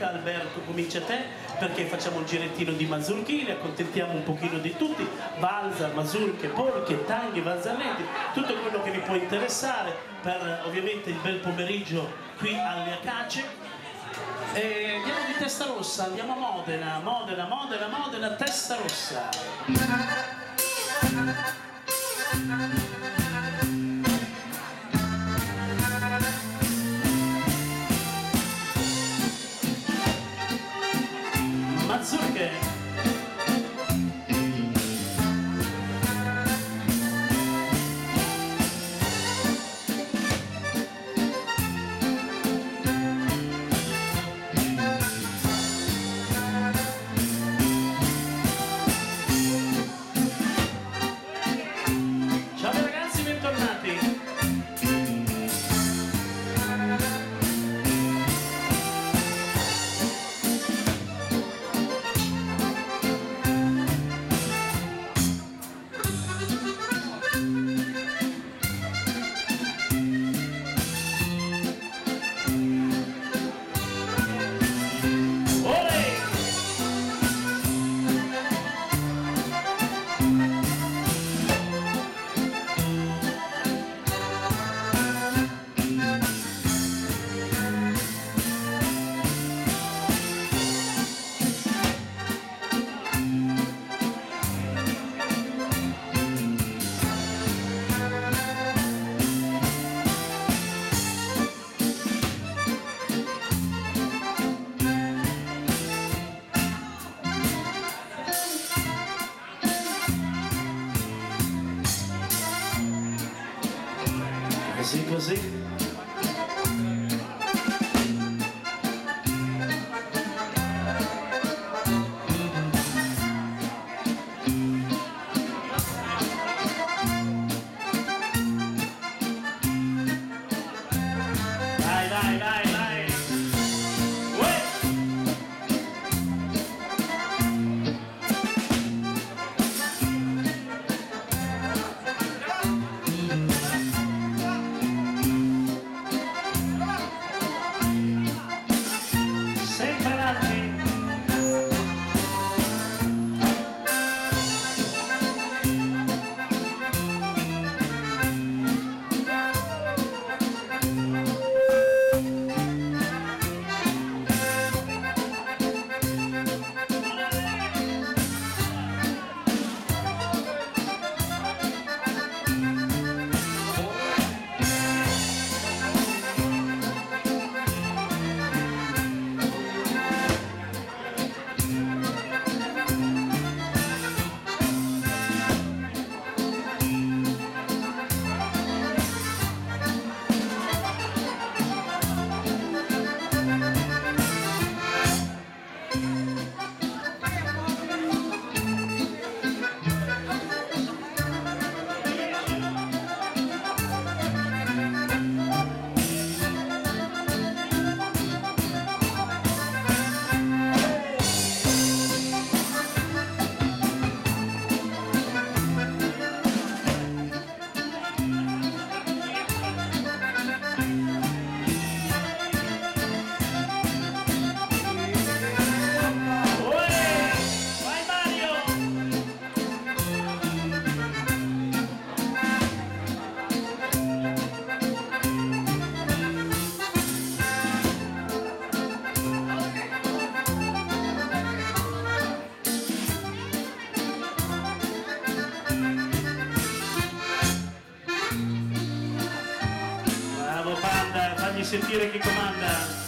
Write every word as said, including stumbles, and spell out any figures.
Alberto, comincia te, perché facciamo un girettino di mazurchine, accontentiamo un pochino di tutti, valsa, mazurche, polche, tanghe, valzanetti, tutto quello che vi può interessare per ovviamente il bel pomeriggio qui alle Acacie. E andiamo di testa rossa, andiamo a Modena, Modena, Modena, Modena, testa rossa. Mazurche. Ciao ragazzi, bentornati. Così così. Dai, dai, dai, dai. Uè. Sempre avanti. Bravo Panda, fagli sentire chi comanda.